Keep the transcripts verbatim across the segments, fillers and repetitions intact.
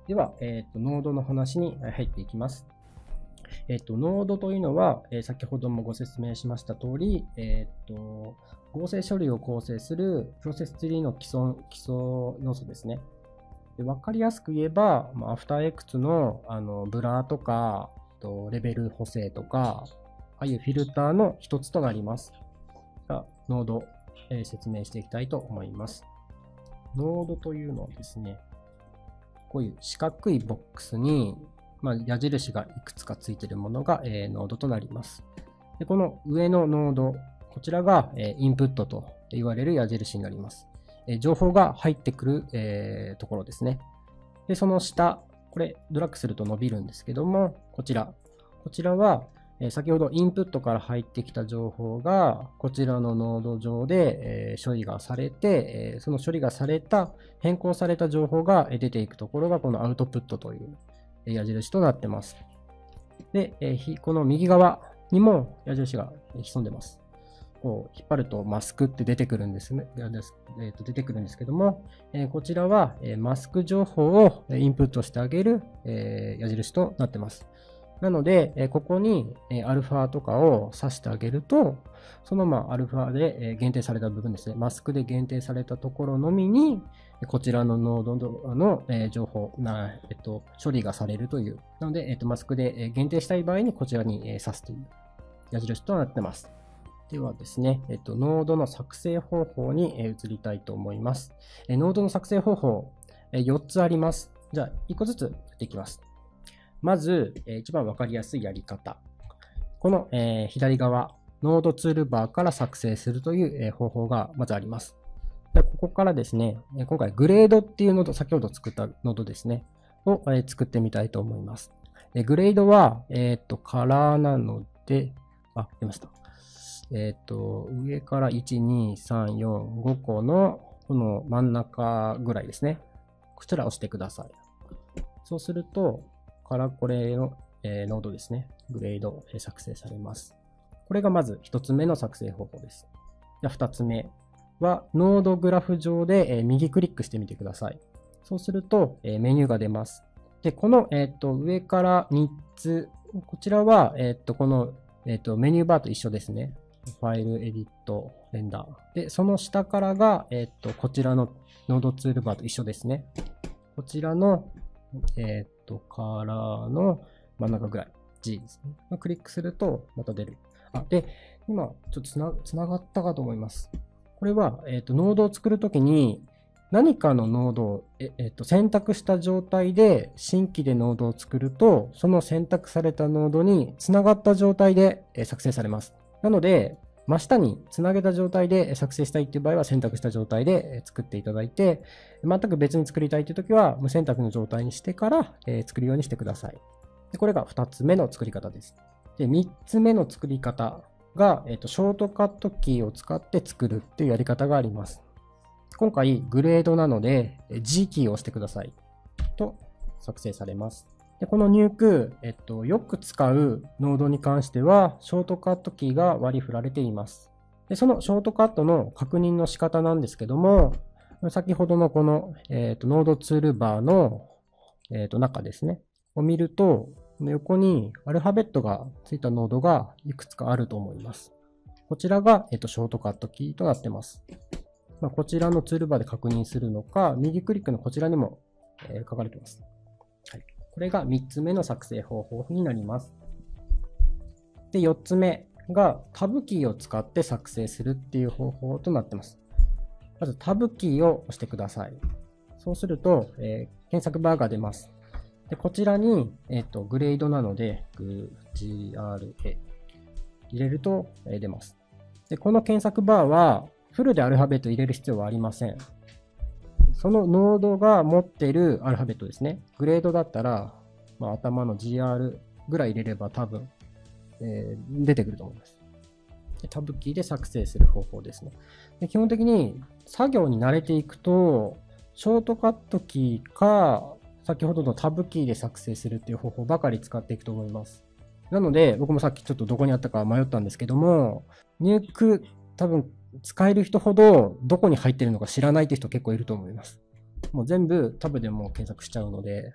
では、えっと、ノードの話に入っていきます。えっと、ノードというのは、えー先ほどもご説明しました通り、えっと、合成処理を構成するプロセスツリーの基礎、基礎要素ですね。で分かりやすく言えば、まあ、アフターエクスの、あのブラーとか、とレベル補正とか、ああいうフィルターの一つとなります。がノード、えー説明していきたいと思います。ノードというのはですね、こういう四角いボックスに、まあ、矢印がいくつかついているものが、えーノードとなります。でこの上のノード、こちらが、えーインプットと言われる矢印になります。えー情報が入ってくる、えーところですね。で、その下、これドラッグすると伸びるんですけども、こちら。こちらは、えー先ほどインプットから入ってきた情報が、こちらのノード上で、えー処理がされて、えーその処理がされた、変更された情報が出ていくところが、このアウトプットというえー矢印となってます。で、えーひこの右側にも矢印が潜んでます。こう引っ張るとマスクって出てくるんですね。えーと出てくるんですけども、えーこちらは、えーマスク情報をインプットしてあげる、えー矢印となってます。なので、えーここに、えーアルファとかを指してあげると、そのまあアルファで、えー限定された部分ですね。マスクで限定されたところのみに、こちらのノードの、えー情報な、えっと、処理がされるという。なので、えっと、マスクでえー限定したい場合にこちらに、えー指すという矢印となってます。ではですね、えっと、ノードの作成方法に移りたいと思います。えノードの作成方法、えよっつあります。じゃあ、いっこずつやっていきます。まず、え一番わかりやすいやり方。この、えー左側、ノードツールバーから作成するという、えー方法がまずあります。でここからですね、え今回グレードっていうノード、先ほど作ったノードですね、を、えー作ってみたいと思います。えグレードは、えっと、カラーなので、あ、出ました。えっと、上からいち、に、さん、よん、ごこの、この真ん中ぐらいですね。こちらを押してください。そうすると、カラコレの、えーノードですね。グレード、えー作成されます。これがまずひとつめの作成方法です。じゃあふたつめは、ノードグラフ上で、えー右クリックしてみてください。そうすると、えーメニューが出ます。で、この、えっと、上からみっつ、こちらは、えっと、この、えっと、メニューバーと一緒ですね。ファイル、エディット、レンダー。で、その下からが、えっと、こちらのノードツールバーと一緒ですね。こちらの、えっと、カラーの真ん中ぐらい、G ですね。クリックすると、また出る。あ、で、今、ちょっとつな、つながったかと思います。これは、えっと、ノードを作るときに、何かのノードを、ええっと、選択した状態で、新規でノードを作ると、その選択されたノードにつながった状態でえー作成されます。なので、真下につなげた状態で作成したいっていう場合は選択した状態で作っていただいて、全く別に作りたいというときは無選択の状態にしてから作るようにしてください。でこれがふたつめの作り方です。でみっつめの作り方が、えっと、ショートカットキーを使って作るっていうやり方があります。今回グレードなので G キーを押してくださいと作成されます。でこのニューク、えっと、よく使うノードに関しては、ショートカットキーが割り振られています。でそのショートカットの確認の仕方なんですけども、先ほどのこの、えっと、ノードツールバーの、えっと、中ですね、を見ると、横にアルファベットがついたノードがいくつかあると思います。こちらが、えっと、ショートカットキーとなっています。まあ、こちらのツールバーで確認するのか、右クリックのこちらにも、えー書かれています。はい、これがみっつめの作成方法になります。で、よっつめがタブキーを使って作成するっていう方法となっています。まずタブキーを押してください。そうすると、えー、検索バーが出ます。でこちらに、えーと、グレードなので、ジーアールエー 入れると、えー、出ます。でこの検索バーは、フルでアルファベット入れる必要はありません。そのノードが持っているアルファベットですね。グレードだったら、まあ、頭の ジーアール ぐらい入れれば多分、えー、出てくると思います。でタブキーで作成する方法ですね。で基本的に作業に慣れていくと、ショートカットキーか、先ほどのタブキーで作成するっていう方法ばかり使っていくと思います。なので、僕もさっきちょっとどこにあったか迷ったんですけども、ニューク多分使える人ほどどこに入ってるのか知らないって人結構いると思います。もう全部タブでも検索しちゃうので、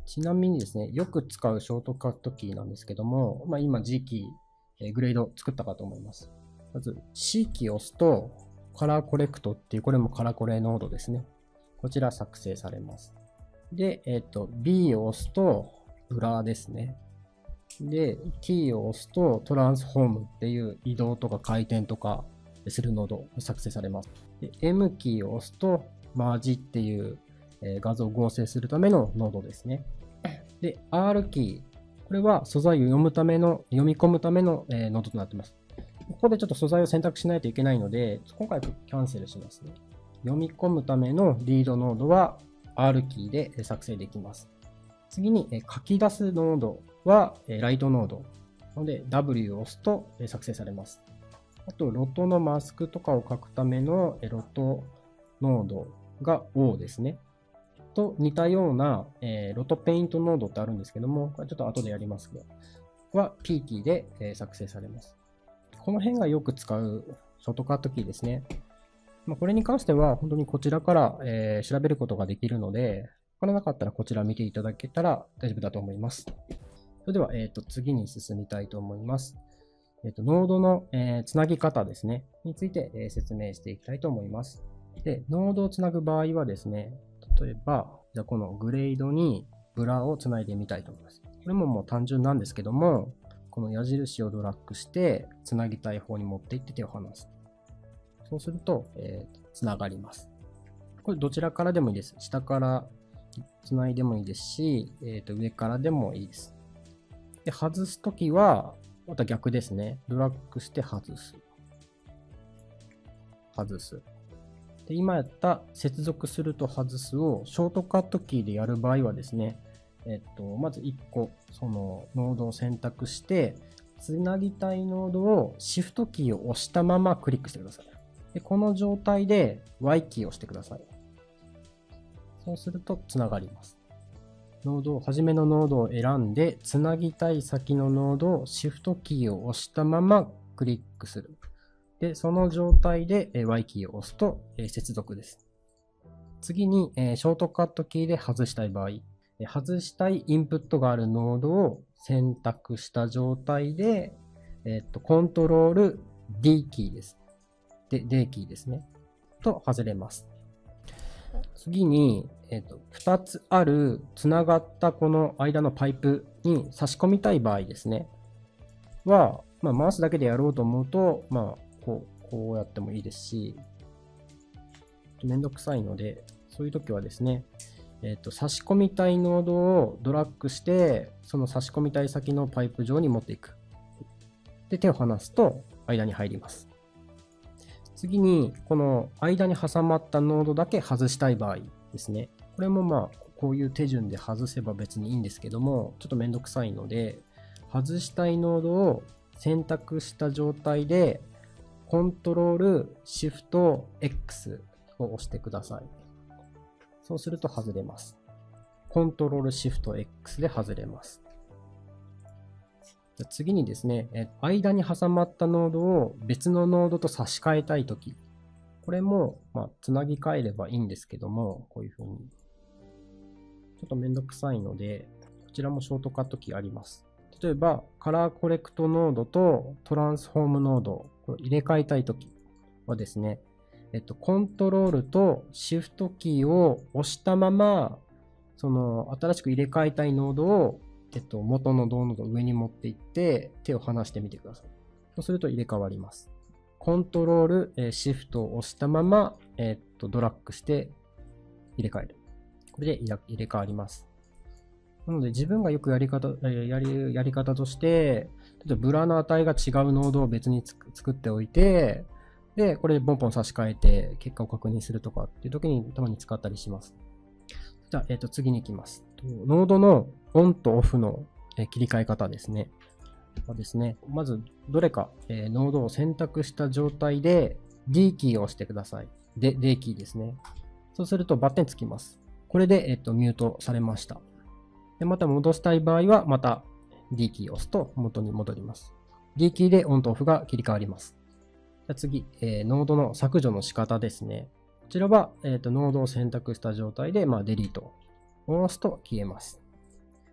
ちなみにですね、よく使うショートカットキーなんですけども、まあ、今 G キー、えー、グレード作ったかと思います。まず C キーを押すと、カラーコレクトっていう、これもカラコレノードですね。こちら作成されます。で、えっと、B を押すと、ブラーですね。で、T を押すと、トランスフォームっていう移動とか回転とかするノード作成されます。で、M キーを押すと、マージっていう画像を合成するためのノードですね。で、R キー。これは素材を読むための、読み込むためのノードとなっています。ここでちょっと素材を選択しないといけないので、今回キャンセルしますね。読み込むためのリードノードは R キーで作成できます。次に書き出すノードはライトノード。なので W を押すと作成されます。あと、ロトのマスクとかを書くためのロトノードが O ですね。と似たような、えー、ロトペイントノードってあるんですけども、これちょっと後でやりますが、は P キーで、えー、作成されます。この辺がよく使うショートカットキーですね。まあ、これに関しては本当にこちらから、えー、調べることができるので、わからなかったらこちら見ていただけたら大丈夫だと思います。それでは、えーと、次に進みたいと思います。えーと、ノードの、えー、つなぎ方ですね、について、えー、説明していきたいと思います。で、ノードをつなぐ場合はですね、例えば、じゃあこのグレードにブラをつないでみたいと思います。これももう単純なんですけども、この矢印をドラッグして、つなぎたい方に持っていって手を離す。そうすると、えー、つながります。これどちらからでもいいです。下からつないでもいいですし、えー、と上からでもいいです。で、外すときは、また逆ですね。ドラッグして外す。外す。で、今やった接続すると外すをショートカットキーでやる場合はですね、えっと、まずいっこ、そのノードを選択して、つなぎたいノードをシフトキーを押したままクリックしてください。で、この状態で Y キーを押してください。そうするとつながります。ノードを、初めのノードを選んで、つなぎたい先のノードをシフトキーを押したままクリックする。で、その状態で Y キーを押すと接続です。次にショートカットキーで外したい場合、外したいインプットがあるノードを選択した状態で、えっと、コントロール D キーです。で、D キーですね。と外れます。次に、えっと、ふたつあるつながったこの間のパイプに差し込みたい場合ですね。は、まあ、マウスだけでやろうと思うと、まあ、こう、こうやってもいいですし、めんどくさいので、そういう時はですね、えっと、差し込みたいノードをドラッグして、その差し込みたい先のパイプ上に持っていく。で、手を離すと間に入ります。次に、この間に挟まったノードだけ外したい場合ですね。これもまあ、こういう手順で外せば別にいいんですけども、ちょっとめんどくさいので、外したいノードを選択した状態で、コントロールシフト X を押してください。そうすると外れます。コントロールシフト X で外れます。次にですね、間に挟まったノードを別のノードと差し替えたいとき、これも、まあ、つなぎ替えればいいんですけども、こういうふうに。ちょっとめんどくさいので、こちらもショートカットキーあります。例えば、カラーコレクトノードとトランスフォームノードを入れ替えたいときはですね、えっと、コントロールとシフトキーを押したまま、その新しく入れ替えたいノードをえっと、元のノードを上に持っていって手を離してみてください。そうすると入れ替わります。コントロール、えー、シフトを押したまま、えー、っとドラッグして入れ替える。これで入れ替わります。なので自分がよくやり方、えー、やり、やり方として、例えばブラの値が違うノードを別に作っておいて、で、これでポンポン差し替えて結果を確認するとかっていう時にたまに使ったりします。じゃあ、えっと、次に行きます。ノードのオンとオフの切り替え方ですね。はですね、まず、どれか、えー、ノードを選択した状態で D キーを押してください。で、D キーですね。そうするとバッテンつきます。これで、えっと、ミュートされました。で、また戻したい場合は、また D キーを押すと元に戻ります。D キーでオンとオフが切り替わります。じゃあ次、えー、ノードの削除の仕方ですね。こちらは、えーと、ノードを選択した状態で、まあ、デリートを押すと消えます。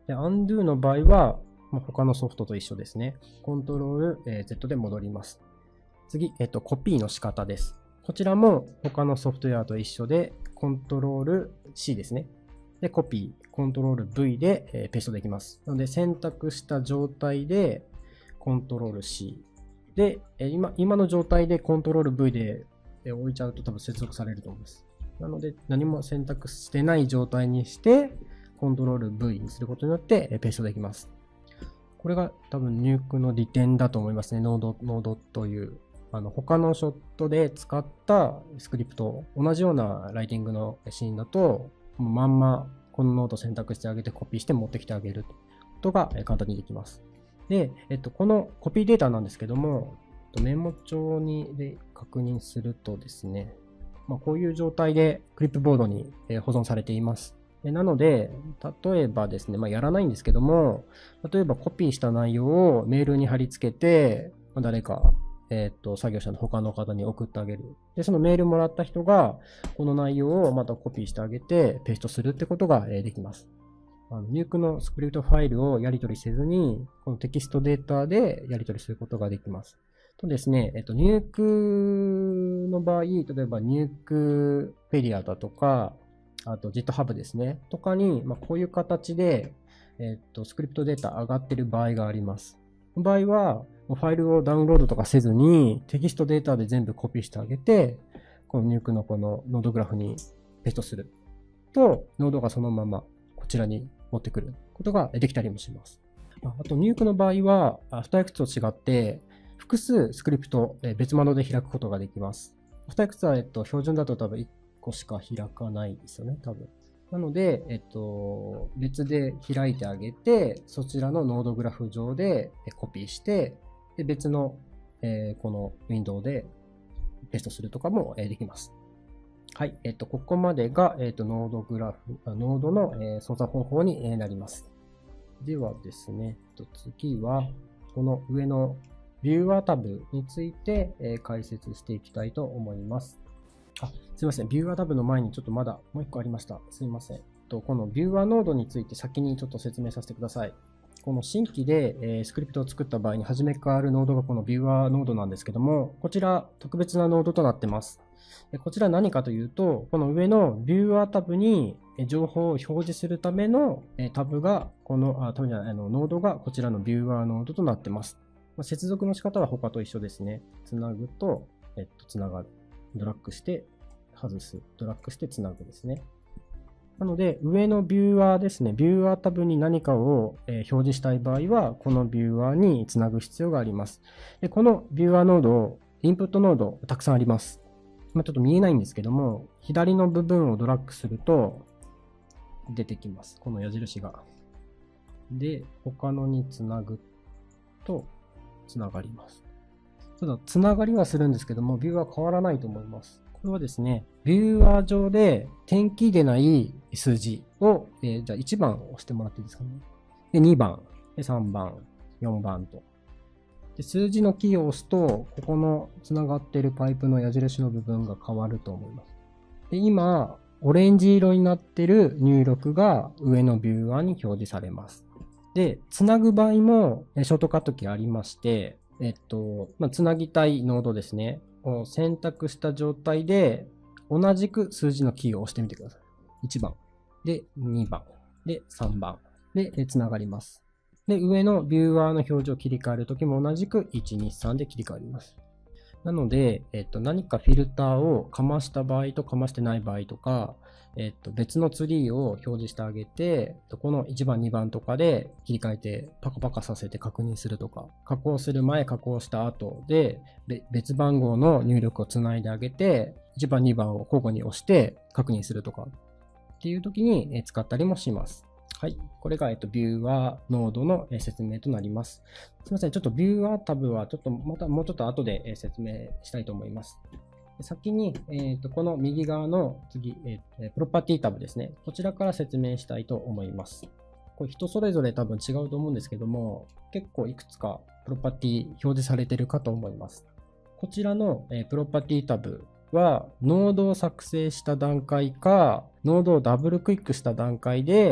で、undo の場合は、まあ、他のソフトと一緒ですね。コントロール Z で戻ります。次、えっと、コピーの仕方です。こちらも他のソフトウェアと一緒で、コントロール C ですね。で、コピー、コントロール V で、えー、ペーストできます。なので、選択した状態で、コントロール C。で、えー、今、今の状態でコントロール V で、えー、置いちゃうと多分接続されると思います。なので、何も選択してない状態にして、コントロール V にすることによって、えー、ペーストできます。これが多分ニュークの利点だと思いますね。ノード、ノードという。あの他のショットで使ったスクリプト、同じようなライティングのシーンだと、もうまんまこのノード選択してあげてコピーして持ってきてあげることが簡単にできます。で、えっと、このコピーデータなんですけども、メモ帳にで確認するとですね、まあ、こういう状態でクリップボードに保存されています。なので、例えばですね、まあ、やらないんですけども、例えばコピーした内容をメールに貼り付けて、誰かえっと、作業者の他の方に送ってあげる。で、そのメールもらった人が、この内容をまたコピーしてあげて、ペーストするってことができます。あの、ニュークのスクリプトファイルをやり取りせずに、このテキストデータでやり取りすることができます。とですね、えっと、ニュークの場合、例えばニュークペディアだとか、あと GitHub ですね、とかに、まあ、こういう形で、えっと、スクリプトデータ上がってる場合があります。この場合は、ファイルをダウンロードとかせずに、テキストデータで全部コピーしてあげて、このニュークのこのノードグラフにペーストすると、ノードがそのままこちらに持ってくることができたりもします。あと、ニュークの場合は、アフターエフェクツと違って、複数スクリプト、別窓で開くことができます。アフターエフェクツは、えっと、標準だと多分いっこしか開かないですよね、多分。なので、えっと、別で開いてあげて、そちらのノードグラフ上でコピーして、で別の、えー、このウィンドウでペーストするとかも、えー、できます。はい。えっと、ここまでが、えっと、ノードグラフ、ノードの、えー、操作方法になります。ではですね、えっと、次は、この上のビューアータブについて、えー、解説していきたいと思います。あ、すいません。ビューアータブの前にちょっとまだもう一個ありました。すいません。とこのビューアーノードについて先にちょっと説明させてください。この新規で、えー、スクリプトを作った場合に初めからあるノードがこのビューアーノードなんですけども、こちら特別なノードとなっています。でこちら何かというと、この上のビューアータブに情報を表示するためのタブが、この、あ、タブじゃない、あの、ノードがこちらのビューアーノードとなっています。まあ、接続の仕方は他と一緒ですね。つなぐと、えっと、つながる。ドラッグして外す。ドラッグしてつなぐですね。なので、上のビューアーですね、ビューアータブに何かを表示したい場合は、このビューアーにつなぐ必要があります。でこのビューアーノード、インプットノード、たくさんあります。まあ、ちょっと見えないんですけども、左の部分をドラッグすると、出てきます。この矢印が。で、他のにつなぐと、つながります。ただ、つながりはするんですけども、ビューアー変わらないと思います。これはですね、ビューアー上で点キーでない数字を、えー、じゃあいちばん押してもらっていいですかね。で、にばん、でさんばん、よんばんと。で数字のキーを押すと、ここのつながっているパイプの矢印の部分が変わると思います。で今、オレンジ色になっている入力が上のビューアーに表示されます。で、つなぐ場合もショートカットキーありまして、えっと、まあ、つなぎたいノードですね。を選択した状態で、同じく数字のキーを押してみてください。いちばん。で、にばん。で、さんばん。で、つながります。で、上のビューアーの表示を切り替えるときも同じくいち、に、さんで切り替わります。なので、えっと、何かフィルターをかました場合とかましてない場合とか、えっと、別のツリーを表示してあげて、このいちばん、にばんとかで切り替えてパカパカさせて確認するとか、加工する前、加工した後で、別番号の入力をつないであげて、いちばん、にばんを交互に押して確認するとかっていう時に使ったりもします。はい。これが、えっと、ビューアーノードの説明となります。すみません。ちょっとビューアータブは、ちょっとまたもうちょっと後で説明したいと思います。先に、えっと、この右側の次、えー、プロパティタブですね。こちらから説明したいと思います。これ人それぞれ多分違うと思うんですけども、結構いくつかプロパティ表示されているかと思います。こちらの、えー、プロパティタブは、ノードを作成した段階か、ノードをダブルクリックした段階で、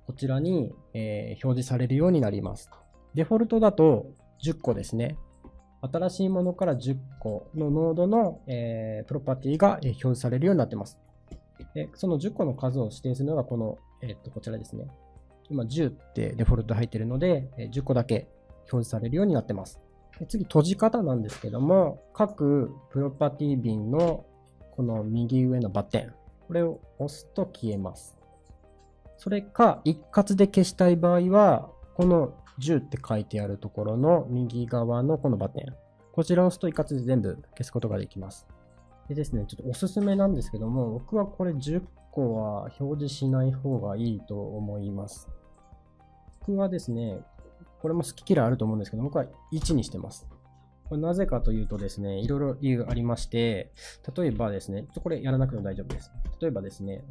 こちらに、えー表示されるようになります。デフォルトだとじゅっこですね。新しいものからじゅっこのノードの、えープロパティがえー表示されるようになっています。でそのじゅっこの数を指定するのがこの、えー、とこちらですね。今じゅうってデフォルト入っているので、えーじゅっこだけ表示されるようになっています。で次、閉じ方なんですけども、各プロパティ瓶のこの右上のバッテン、これを押すと消えます。それか、一括で消したい場合は、このじゅうって書いてあるところの右側のこのバッテン、こちらを押すと一括で全部消すことができます。でですね、ちょっとおすすめなんですけども、僕はこれじゅっこは表示しない方がいいと思います。僕はですね、これも好き嫌いあると思うんですけど、僕はいちにしてます。これなぜかというとですね、いろいろ理由ありまして、例えばですね、ちょっとこれやらなくても大丈夫です。例えばですね、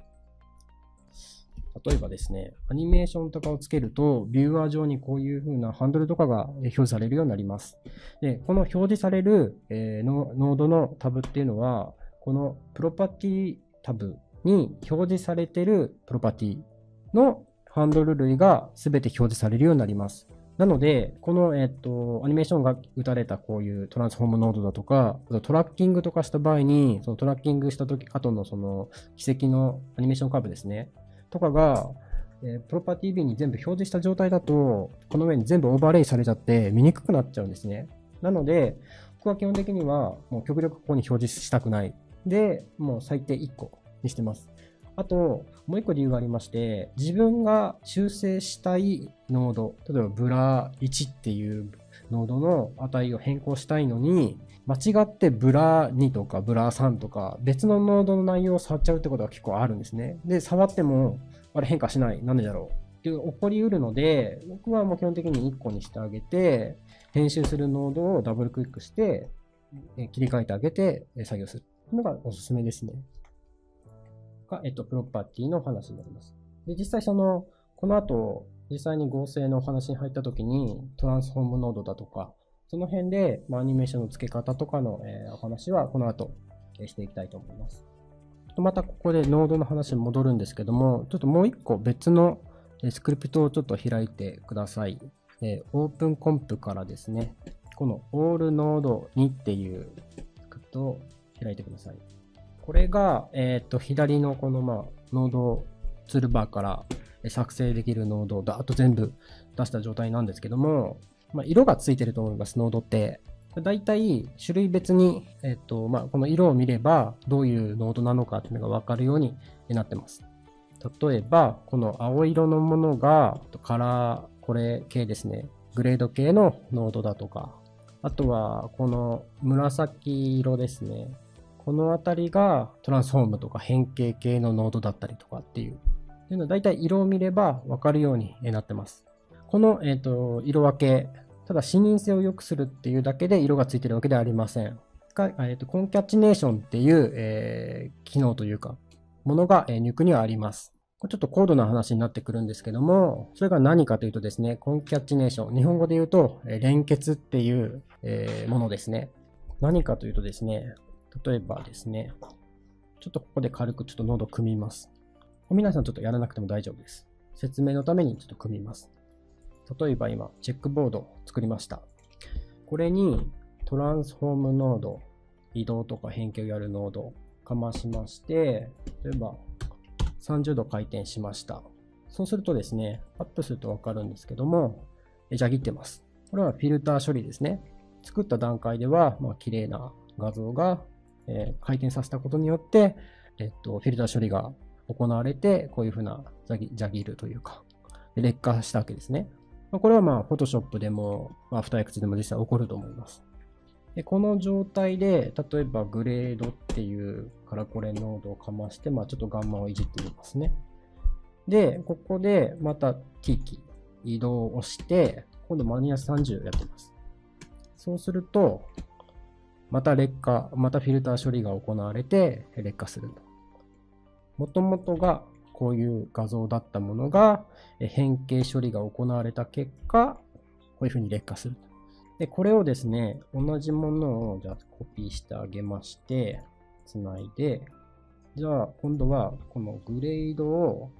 例えばですね、アニメーションとかをつけると、ビューアー上にこういう風なハンドルとかが表示されるようになります。で、この表示される、えー、ノードのタブっていうのは、このプロパティタブに表示されているプロパティのハンドル類が全て表示されるようになります。なので、この、えっと、アニメーションが打たれたこういうトランスフォームノードだとか、トラッキングとかした場合に、そのトラッキングした時、後のその軌跡のアニメーションカーブですね。とかが、えープロパティビーに全部表示した状態だと、この上に全部オーバーレイされちゃって見にくくなっちゃうんですね。なので、僕は基本的にはもう極力ここに表示したくない。で、もう最低いっこにしてます。あと、もういっこ理由がありまして、自分が修正したいノード、例えばブラいちっていうノードの値を変更したいのに、間違ってブラにとかブラさんとか別のノードの内容を触っちゃうってことが結構あるんですね。で、触っても、あれ変化しない。なんでだろうっていう起こりうるので、僕はもう基本的にいっこにしてあげて、編集するノードをダブルクリックして、え切り替えてあげてえ作業するのがおすすめですね。が、えっと、プロパティの話になります。で、実際その、この後、実際に合成のお話に入った時に、トランスフォームノードだとか、その辺で、まあ、アニメーションの付け方とかの、えーお話は、この後、えーしていきたいと思います。またここでノードの話に戻るんですけども、ちょっともう一個別のえースクリプトをちょっと開いてください。えー、オープンコンプからですね、この All Node にっていうスクリプトを開いてください。これが、えっと、左のこの、まあ、ノードツールバーから作成できるノードをだーっと全部出した状態なんですけども、まあ、色がついてると思います、ノードって。だいたい種類別に、えっと、まあ、この色を見ればどういうノードなのかっていうのがわかるようになってます。例えば、この青色のものがカラー、これ系ですね。グレード系のノードだとか、あとはこの紫色ですね。このあたりがトランスフォームとか変形系のノードだったりとかっていう。っていうのはだいたい色を見ればわかるようになってます。この、えーと色分け、ただ視認性を良くするっていうだけで色がついてるわけではありません。かえーとコンキャッチネーションっていう、えー機能というか、ものが、えー、ニュクにはあります。これちょっと高度な話になってくるんですけども、それが何かというとですね、コンキャッチネーション。日本語で言うと、えー連結っていう、えーものですね。何かというとですね、例えばですね、ちょっとここで軽くちょっとノードを組みます。皆さんちょっとやらなくても大丈夫です。説明のためにちょっと組みます。例えば今、チェックボードを作りました。これにトランスフォームノード、移動とか変形をやるノードをかましまして、例えばさんじゅうど回転しました。そうするとですね、アップするとわかるんですけども、じゃぎってます。これはフィルター処理ですね。作った段階では、まあ、綺麗な画像が、えー回転させたことによって、えっと、フィルター処理が行われて、こういうふうなジャギジャギルというか、劣化したわけですね。これはまあ、Photoshop でも、アフターエフェクツでも実際起こると思います。でこの状態で、例えばグレードっていうからこれノードをかまして、まあ、ちょっとガンマをいじってみますね。で、ここでまた T キー、移動を押して、今度マイナスさんじゅうやってます。そうすると、また劣化、またフィルター処理が行われて劣化すると。もともとがこういう画像だったものが変形処理が行われた結果、こういうふうに劣化する。で、これをですね、同じものをじゃあコピーしてあげまして、つないで、じゃあ今度はこのグレードを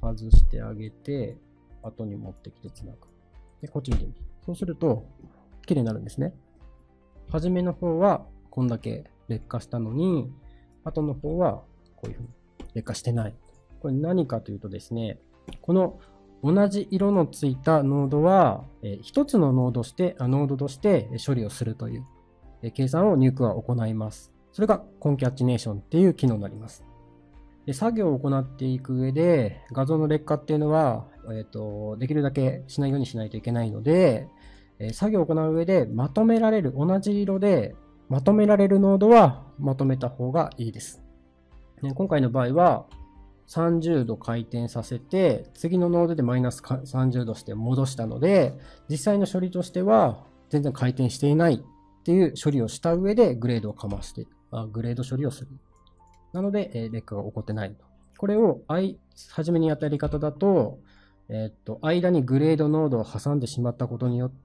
外してあげて、後に持ってきてつなぐ。で、こっち見てみる。そうすると、綺麗になるんですね。初めの方はこんだけ劣化したのに、後の方はこういうふうに劣化してない。これ何かというとですね、この同じ色のついたノードは、えー、一つのノードして、あノードとして処理をするという、えー、計算をニュークは行います。それがコンキャッチネーションっていう機能になります。で作業を行っていく上で、画像の劣化っていうのは、えーと、できるだけしないようにしないといけないので、えー、作業を行う上でまとめられる、同じ色でまとめられるノードはまとめた方がいいです。ね、今回の場合は、さんじゅうど回転させて、次のノードでマイナスさんじゅうどして戻したので、実際の処理としては全然回転していないっていう処理をした上でグレードをかまして、あグレード処理をする。なので、えー、劣化が起こってないと。これを、I、初めにやったやり方だと、えー、っと、間にグレードノードを挟んでしまったことによって、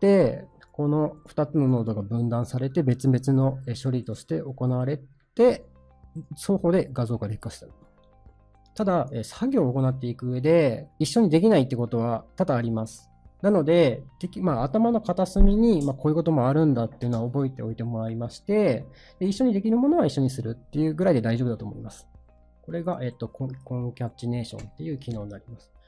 このふたつのノードが分断されて別々の処理として行われて、双方で画像が劣化した。ただ、作業を行っていく上で、一緒にできないってことは多々あります。なので、まあ、頭の片隅に、まあ、こういうこともあるんだっていうのは覚えておいてもらいまして、で一緒にできるものは一緒にするっていうぐらいで大丈夫だと思います。これが、えっと、コンキャッチネーションっていう機能になります。